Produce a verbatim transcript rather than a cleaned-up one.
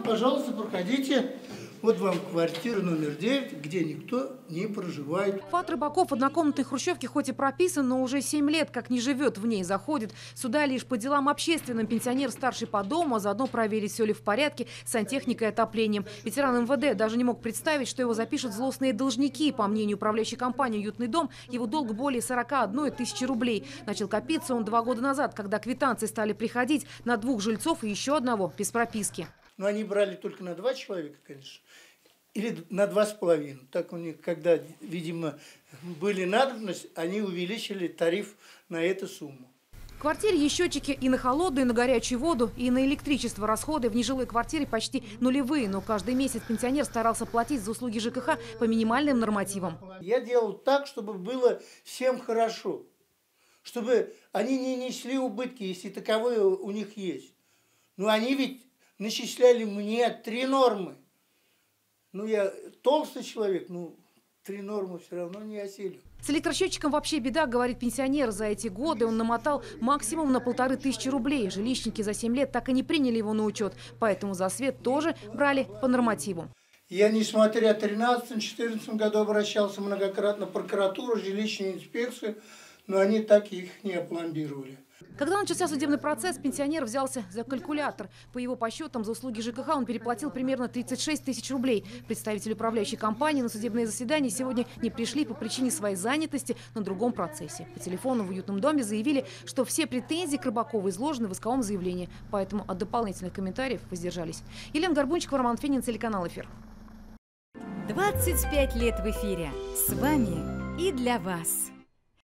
пожалуйста, проходите. Вот вам квартира номер девять, где никто не проживает. Фат Рыбаков в однокомнатной хрущевке хоть и прописан, но уже семь лет как не живет в ней. Заходит сюда лишь по делам общественным. Пенсионер старший по дому, а заодно проверить, все ли в порядке с сантехникой и отоплением. Ветеран эм вэ дэ даже не мог представить, что его запишут злостные должники. По мнению управляющей компании «Уютный дом», его долг более сорока одной тысячи рублей. Начал копиться он два года назад, когда квитанции стали приходить на двух жильцов и еще одного без прописки. Но они брали только на два человека, конечно, или на два с половиной. Так у них, когда, видимо, были надобности, они увеличили тариф на эту сумму. В квартире есть счетчики и на холодную, и на горячую воду, и на электричество. Расходы в нежилой квартире почти нулевые, но каждый месяц пенсионер старался платить за услуги жэ ка ха по минимальным нормативам. Я делал так, чтобы было всем хорошо, чтобы они не несли убытки, если таковые у них есть. Но они ведь начисляли мне три нормы. Ну, я толстый человек, ну, три нормы все равно не осилю. С электросчетчиком вообще беда, говорит пенсионер. За эти годы он намотал максимум на полторы тысячи рублей. Жилищники за семь лет так и не приняли его на учет. Поэтому за свет тоже брали по нормативу. Я, несмотря в тринадцатом-четырнадцатом году обращался многократно в прокуратуру, жилищную инспекцию, но они так их не опломбировали. Когда начался судебный процесс, пенсионер взялся за калькулятор. По его подсчетам, за услуги жэ ка ха он переплатил примерно тридцать шесть тысяч рублей. Представители управляющей компании на судебное заседание сегодня не пришли по причине своей занятости на другом процессе. По телефону в уютном доме заявили, что все претензии к Рыбакову изложены в исковом заявлении. Поэтому от дополнительных комментариев воздержались. Елена Горбунчикова, Роман Фенин, телеканал «Эфир». двадцать пять лет в эфире. С вами и для вас.